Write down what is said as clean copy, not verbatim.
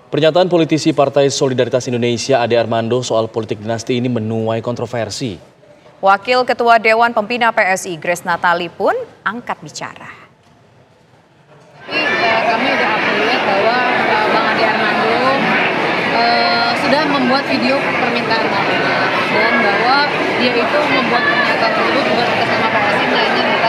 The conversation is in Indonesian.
Pernyataan politisi Partai Solidaritas Indonesia Ade Armando soal politik dinasti ini menuai kontroversi. Wakil Ketua Dewan Pembina PSI Grace Natali pun angkat bicara. Kami sudah update bahwa Bang Ade Armando sudah membuat video permintaan maaf dan bahwa dia itu membuat pernyataan tersebut bukan atas nama PSI, melainkan